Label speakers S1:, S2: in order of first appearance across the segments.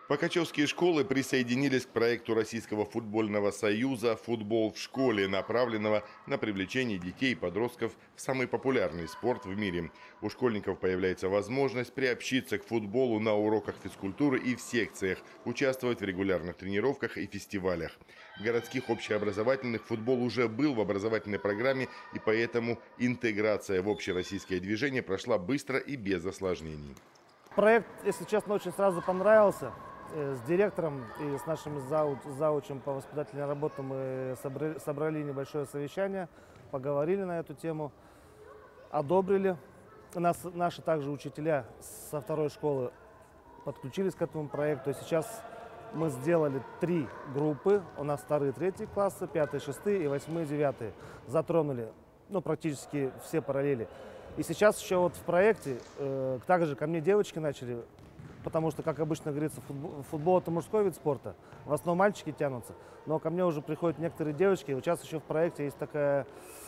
S1: Покачевские школы присоединились к проекту Российского футбольного союза «Футбол в школе», направленного на привлечение детей и подростков в самый популярный спорт в мире. У школьников появляется возможность приобщиться к футболу на уроках физкультуры и в секциях, участвовать в регулярных тренировках и фестивалях. В городских общеобразовательных футбол уже был в образовательной программе, и поэтому интеграция в общероссийское движение прошла быстро и без осложнений.
S2: Проект, если честно, очень сразу понравился. С директором и с нашим заучем по воспитательной работе мы собрали небольшое совещание, поговорили на эту тему, одобрили. Наши также учителя со второй школы подключились к этому проекту. Сейчас мы сделали 3 группы. У нас 2-3 классы, 5, 6 и 8, 9. Затронули практически все параллели. И сейчас еще вот в проекте также ко мне девочки начали, потому что, как обычно говорится, футбол это мужской вид спорта, в основном мальчики тянутся, но ко мне уже приходят некоторые девочки. Вот сейчас еще в проекте есть такая,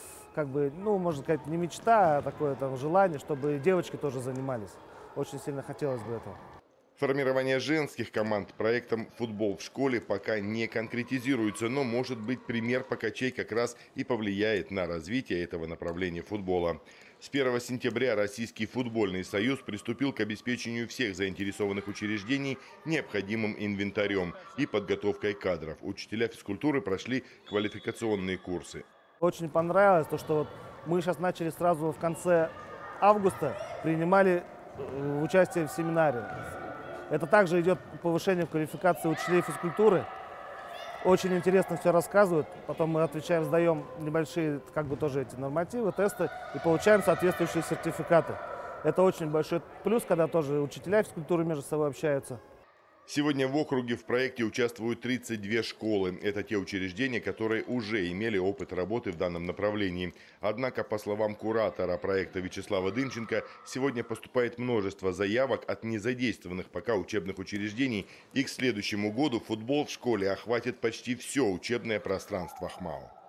S2: можно сказать, не мечта, а такое желание, чтобы девочки тоже занимались. Очень сильно хотелось бы этого.
S1: Формирование женских команд проектом «Футбол в школе» пока не конкретизируется, но, может быть, пример Покачей как раз и повлияет на развитие этого направления футбола. С 1 сентября Российский футбольный союз приступил к обеспечению всех заинтересованных учреждений необходимым инвентарем и подготовкой кадров. Учителя физкультуры прошли квалификационные курсы.
S2: Очень понравилось то, что мы сейчас начали сразу в конце августа принимали участие в семинаре. Это также идет повышение квалификации учителей физкультуры. Очень интересно все рассказывают. Потом мы отвечаем, сдаем небольшие тоже эти нормативы, тесты и получаем соответствующие сертификаты. Это очень большой плюс, когда тоже учителя физкультуры между собой общаются.
S1: Сегодня в округе в проекте участвуют 32 школы. Это те учреждения, которые уже имели опыт работы в данном направлении. Однако, по словам куратора проекта Вячеслава Дынченко, сегодня поступает множество заявок от незадействованных пока учебных учреждений. И к следующему году футбол в школе охватит почти все учебное пространство ХМАО.